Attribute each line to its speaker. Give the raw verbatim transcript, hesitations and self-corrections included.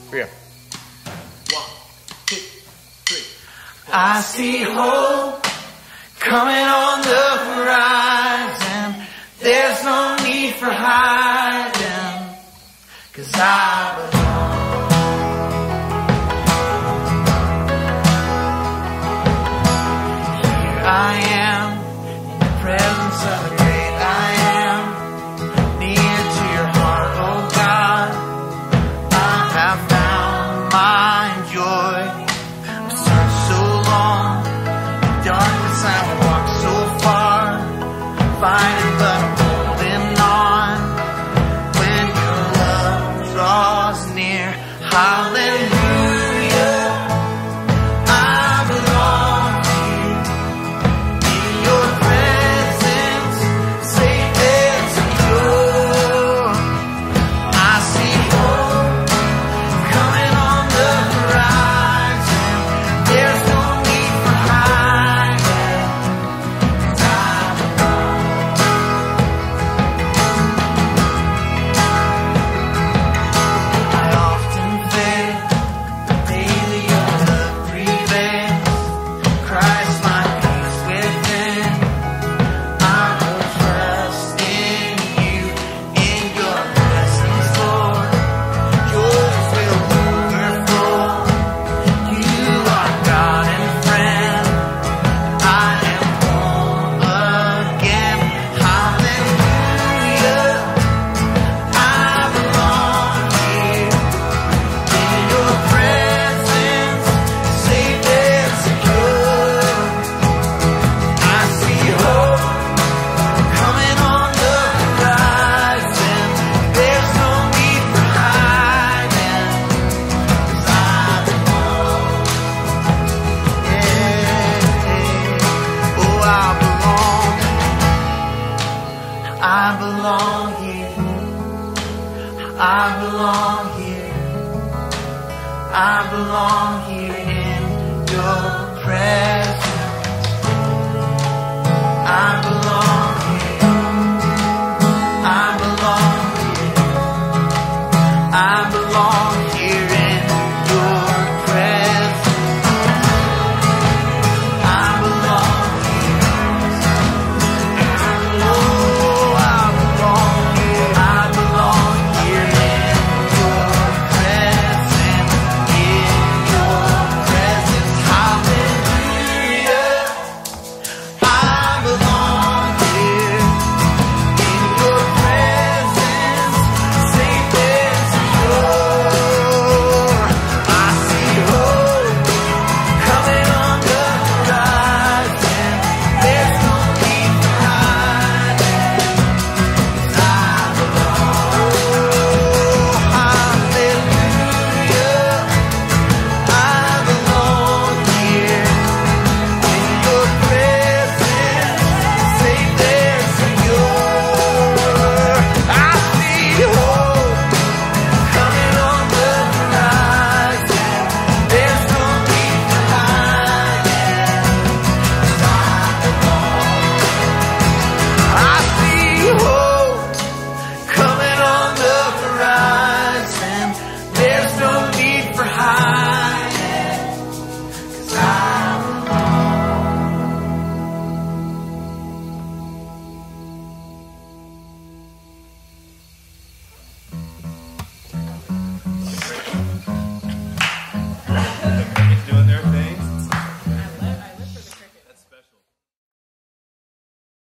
Speaker 1: Yeah.
Speaker 2: One, two, three.
Speaker 3: I see hope coming on the horizon. There's no need for hiding, 'cause I belong. Here I am in the presence of the great I am, near to your heart, oh God. I have found my joy. I've searched so long, in darkness I would walk so far, finding but I'm holding on. When your love draws near, hallelujah, I belong here. In your presence, safe and secure. I see hope coming on the horizon. There's no need for hiding, 'cause I belong. I often fail, but daily your love prevails. Christ, my peace within. I will trust in you, in your presence, Lord. Yours will overflow. You are God and friend. I am home again. Hallelujah. I belong here. In your presence, safe and secure. I see hope coming on the horizon. There's no need for hiding, 'cause I belong. Yeah. Oh, I belong. I belong here. I belong here. I belong here in your presence. I belong here. I belong here. I belong here in your presence. I belong here. Oh, I belong here. I belong here in your presence. In your presence. Hallelujah. I belong here in your presence, safe and secure. I see hope coming on the horizon. There's no need for hiding, 'cause I belong. Hallelujah. I belong here in your presence, safe and secure. I see hope coming on the horizon. There's no need for hiding, 'cause I belong. I see hope coming on the horizon. There's no need for hiding, 'cause I belong.